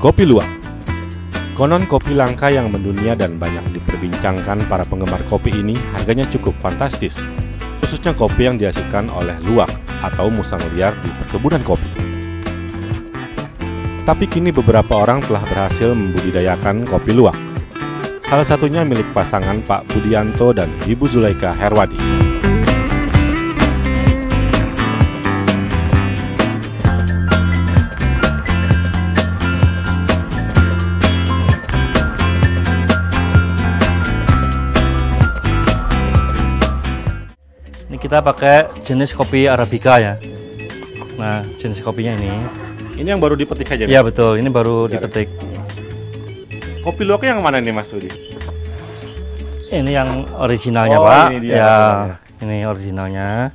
Kopi luwak. Konon kopi langka yang mendunia dan banyak diperbincangkan para penggemar kopi ini harganya cukup fantastis, khususnya kopi yang dihasilkan oleh luwak atau musang liar di perkebunan kopi. Tapi kini beberapa orang telah berhasil membudidayakan kopi luwak. Salah satunya milik pasangan Pak Budianto dan Ibu Zulaika Herwadi. Ini kita pakai jenis kopi Arabica ya. Nah, jenis kopinya ini. Ini yang baru dipetik aja? Iya betul, ini baru dipetik. Kopi luwaknya yang mana nih Mas Budi? Ini yang originalnya Pak. Ini dia, ya, ini originalnya.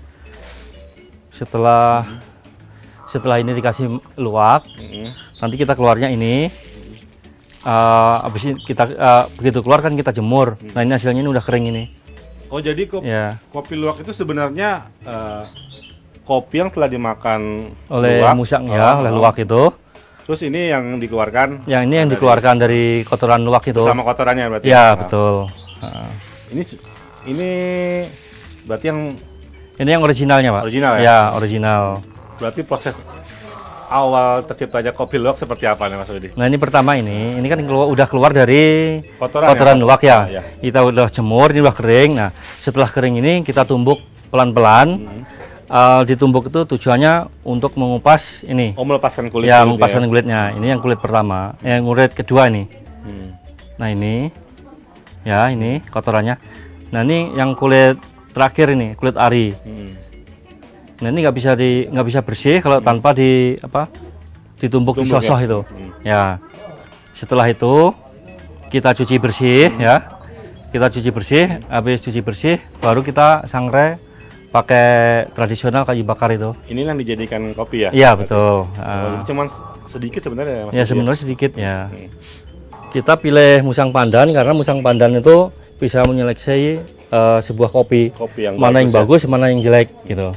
Setelah ini dikasih luwak, nanti kita keluarnya ini. Habis ini kita begitu keluar kan kita jemur. Nah ini hasilnya ini udah kering ini. Oh jadi kopi luwak itu sebenarnya kopi yang telah dimakan oleh luwak. musang ya, oleh luwak itu. Terus ini yang dikeluarkan? Yang ini yang dikeluarkan dari kotoran luwak itu. Sama kotorannya berarti? Ya betul. Ini berarti yang ini yang originalnya Pak. Original ya? Ya original. Berarti proses awal terciptanya kopi luwak seperti apa nih Mas Budi? Nah ini pertama ini kan udah keluar dari kotoran luwak ya. Ya. Kita udah jemur, ini udah kering. Nah setelah kering ini kita tumbuk pelan-pelan. Ditumbuk itu tujuannya untuk mengupas ini. Oh melepaskan kulit. Ya mengumpaskan kulitnya. Ini yang kulit pertama. Yang kulit kedua ini. Nah ini, ya ini kotorannya. Nah ini yang kulit terakhir ini, kulit ari. Nah ini nggak bisa bersih kalau tanpa ditumbuk disosok ya? Itu. Ya. Setelah itu kita cuci bersih ya. Kita cuci bersih. Habis cuci bersih baru kita sangrai pakai tradisional kayu bakar itu. Ini yang dijadikan kopi ya? Iya betul. Cuman sedikit sebenarnya Mas. Ya sebenarnya sedikit ya. Kita pilih musang pandan karena musang pandan itu bisa menyeleksi sebuah kopi yang mana yang bagus, mana yang jelek gitu.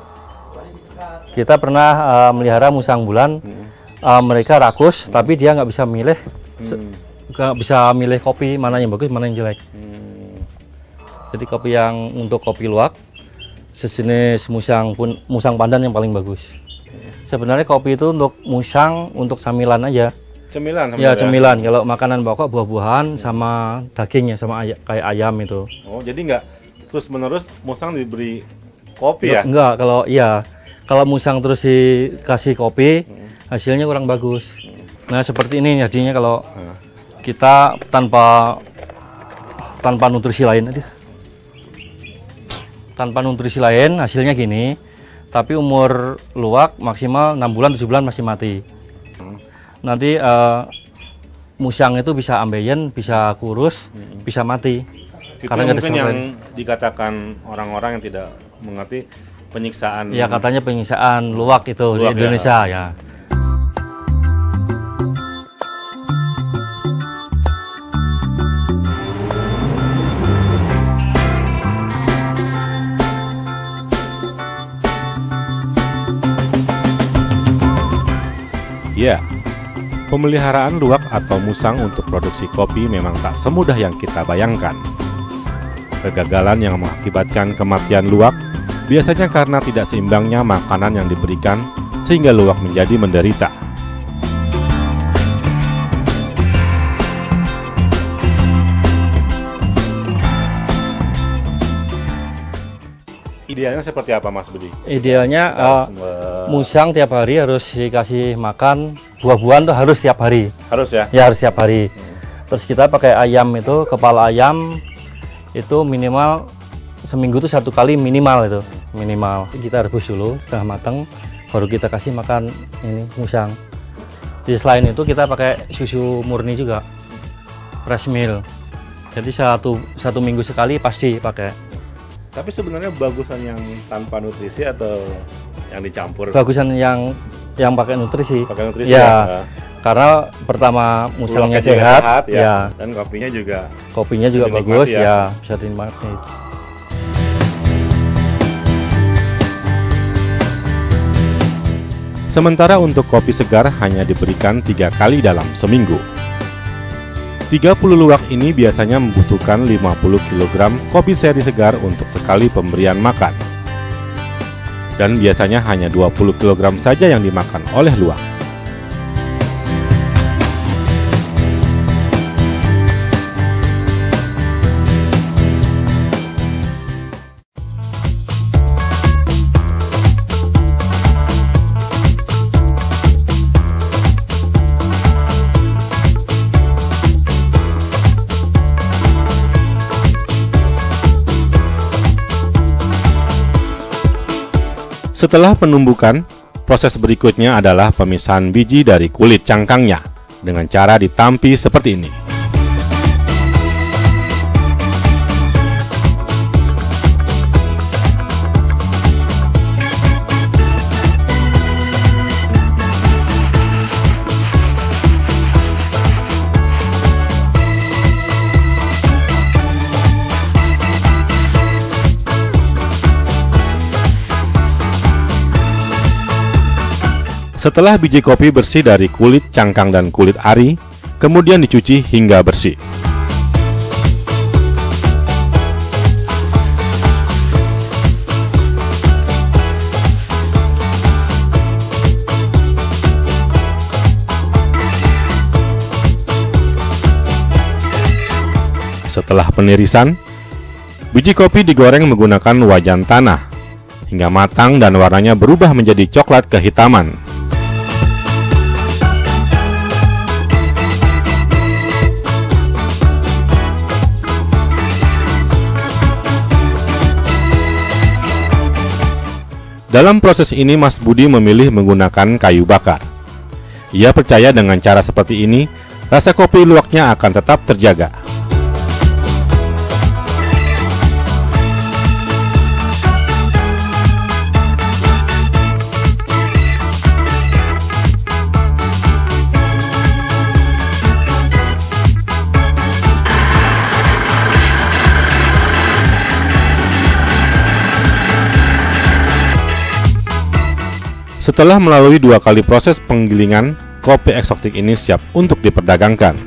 Kita pernah melihara musang bulan, mereka rakus, tapi dia nggak bisa milih kopi mana yang bagus, mana yang jelek. Jadi kopi yang untuk kopi luwak sejenis musang pandan yang paling bagus. Sebenarnya kopi itu untuk musang, untuk camilan aja. Cemilan? Ya cemilan. Kalau makanan pokok buah-buahan sama dagingnya sama kayak ayam itu. Oh jadi nggak terus menerus musang diberi kopi ya? Enggak. Kalau musang terus dikasih kopi hasilnya kurang bagus. Nah seperti ini jadinya kalau kita tanpa nutrisi lain aja. Tanpa nutrisi lain hasilnya gini, tapi umur luwak maksimal 6 bulan 7 bulan masih mati. Nanti musang itu bisa ambeien, bisa kurus, bisa mati. Itu karena mungkin yang dikatakan orang-orang yang tidak mengerti penyiksaan. Ya katanya penyiksaan luwak itu luwak di Indonesia ya. Ya, pemeliharaan luwak atau musang untuk produksi kopi memang tak semudah yang kita bayangkan. Kegagalan yang mengakibatkan kematian luwak biasanya karena tidak seimbangnya makanan yang diberikan sehingga luwak menjadi menderita. Idealnya seperti apa Mas Budi? Idealnya musang tiap hari harus dikasih makan buah-buahan tuh harus tiap hari. Harus ya? Ya harus tiap hari. Terus kita pakai ayam itu, kepala ayam itu minimal seminggu tuh 1 kali minimal itu. Minimal. Kita rebus dulu setengah matang, baru kita kasih makan ini musang. Di selain itu kita pakai susu murni juga, fresh milk. Jadi satu minggu sekali pasti pakai. Tapi sebenarnya bagusan yang tanpa nutrisi atau yang dicampur? Bagusan yang pakai nutrisi. Pakai nutrisi ya. Karena pertama musangnya sehat ya. Dan kopinya juga bagus ya, bisa dinikmati. Sementara untuk kopi segar hanya diberikan 3 kali dalam seminggu. 30 luwak ini biasanya membutuhkan 50 kg kopi seri segar untuk sekali pemberian makan. Dan biasanya hanya 20 kg saja yang dimakan oleh luwak. Setelah penumbukan, proses berikutnya adalah pemisahan biji dari kulit cangkangnya dengan cara ditampi seperti ini. Setelah biji kopi bersih dari kulit cangkang dan kulit ari, kemudian dicuci hingga bersih. Setelah penirisan, biji kopi digoreng menggunakan wajan tanah hingga matang dan warnanya berubah menjadi coklat kehitaman. Dalam proses ini Mas Budi memilih menggunakan kayu bakar. Ia percaya dengan cara seperti ini, rasa kopi luwaknya akan tetap terjaga. Setelah melalui 2 kali proses penggilingan, kopi eksotik ini siap untuk diperdagangkan.